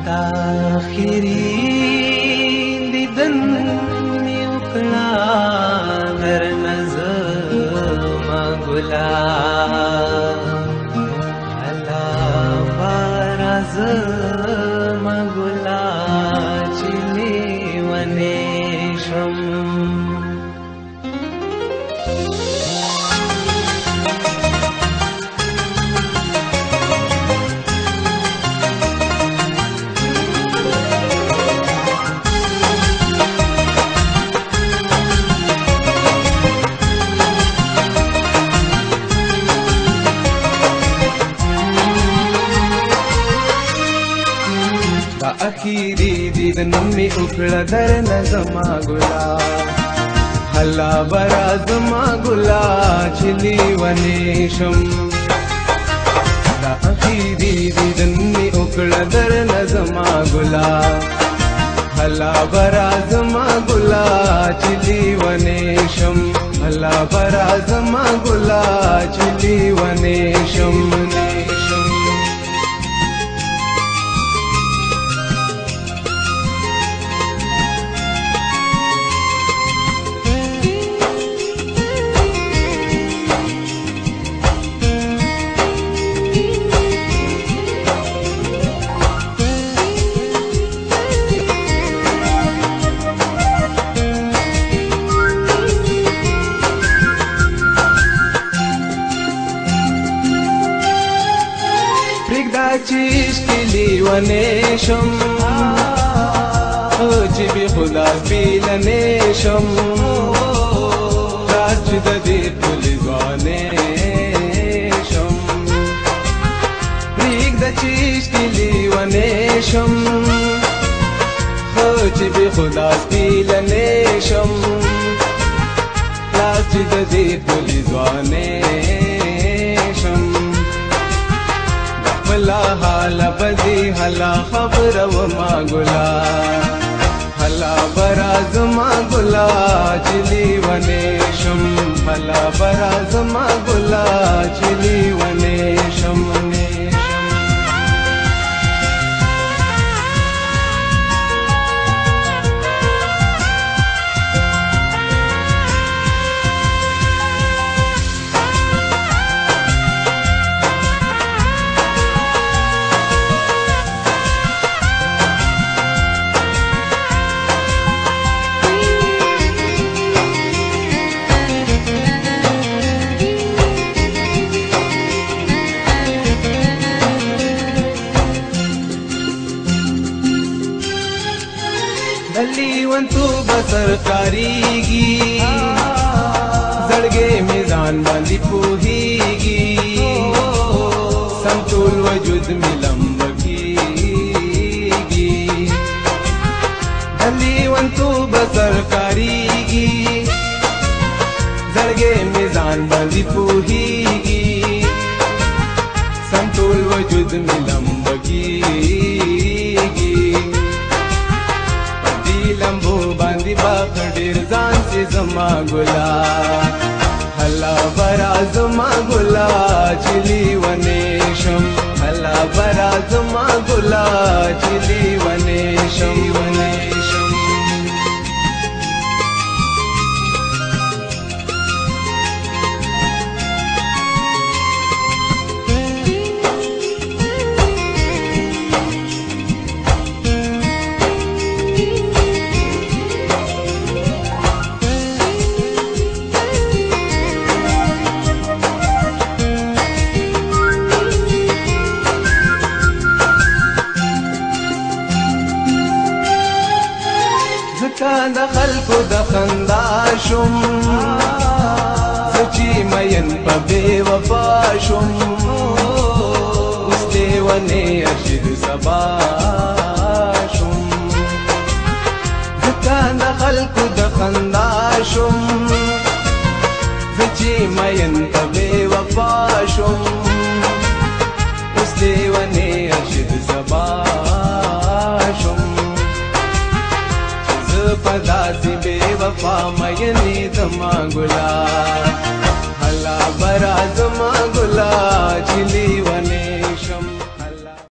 آخری دیدن می وکړه در نظم ګلا الله بارز مګلا چلی ونی شم आखिरी दीदन में उकड़ा दर नज़मा गुला हल्ला बराज़मा गुला चिली वनेशम आखिरी दीदन में उकड़ा दर नज़मा गुला हल्ला बराज़मा गुला चिली वनेशम हल्ला बराज़मा गुला चिली वनेशम चिश्किली वनेशम जिबी खुदा पीलनेशम राजद दे पुलिवानेशम प्रीग द चिश्किली वनेशम जिबी खुदा पीलनेशम राजद दे पुलिवानेशम हला हाला बदी हला खबर व मांगुला हला बराज मांगुला चिली वनेशम हला बराज मांगुला चिली वनेशम दलीवंतु बसरकारीगी जड़गे मिजान बांधी पोहीगी संतुल वजूद मिलंबकीगी दलीवंतु बसरकारीगी जड़गे मिजान बांधी पोहीगी संतुल वजूद मिलंबकीगी लंबो बांधी बाखड़ीर जान से जमा गुला हला बरा जमा गुला चिली वनेशम हला बरा जमा गुला चिली वनेशम वनेशम د خلکو د خندا شم سچي مین په بے وفا شم اوس لیونې ارشد سبا شم ځکه د خلکو د خندا شم سچي مین په بے وفا شم اوس لیونې ارشد سبا شم पदा सी बेवफा मयनी दमा गुला हला बरा दमा गुला चिली